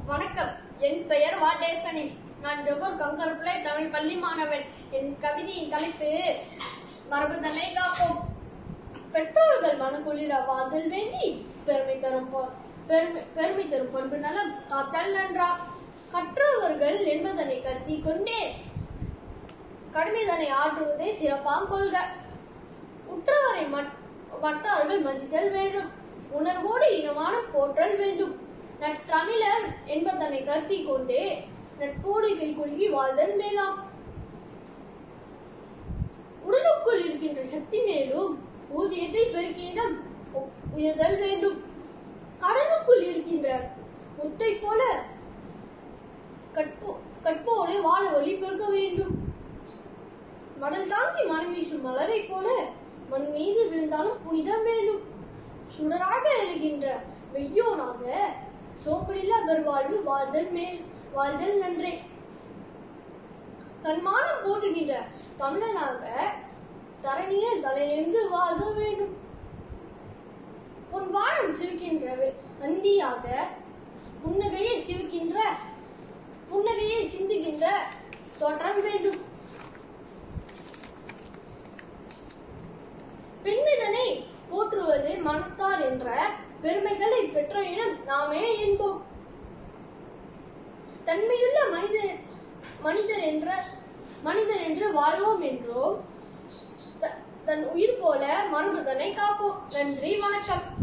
வணக்கம். என் பெயர் வா. டேஃபனிஸ். நான் ஜொகூர் கங்கர்பிள்ளை தமிழ் பள்ளி மாணவன். என் கவிதையின் தலைப்பு மரபுதனை காப்போம். பெற்றோர்கள் மனக்குளிர வாழ்தல் வேண்டி பெருமை தரும் பண்பு நலம் காத்தல் நன்றா. கற்றவர்கள் என்பதனை கருத்தில் கொண்டே கடமைதனை ஆற்றுவதை சிறப்பாம் கொள்க. உற்றவரை மற்றவர்கள் மதித்தல் வேண்டும். உணர்வோடு இனமான போற்றல் வேண்டும். நற்றமிழர் என்பதனை கருத்தில் கொண்டே நட்போடு கை கொள்கி வாழ்தல் மேலாம். உடலுக்குள் இருக்கின்ற சக்தி மேலும் ஊதியத்தை பெருக்கிடம் உயர்தல் வேண்டும். கடலுக்குள் இருக்கின்ற முத்தை போல கற்போடு வாழ வழி பெருக்க வேண்டும். மடல் தாங்கி மனம் வீசும் மலரை போல மண் மீது விழுந்தாலும் புனிதம் வேண்டும். சுடராக எழுகின்ற வெய்யோனாக சோம்பலில்லா பெருவாழ்வு வாழ்தல் நன்றே. தன்மானம் போற்றுகின்ற தமிழனாக தரணியில் தலைநின்று வாழ்த வேண்டும். பொன்வானம் சிவிக்கின்ற அந்தியாக புன்னகையை சிந்துகின்ற தோற்றம் வேண்டும். பெண்மிதனை போற்றுவது மனத்தார் என்ற பெருமைகளை பெற்ற இடம் நாமே என்போம். தன்மையுள்ள மனிதர் என்று வாழ்வோம் என்றோம். தன் உயிர் போல மரபுதனை காப்போம். நன்றி, வணக்கம்.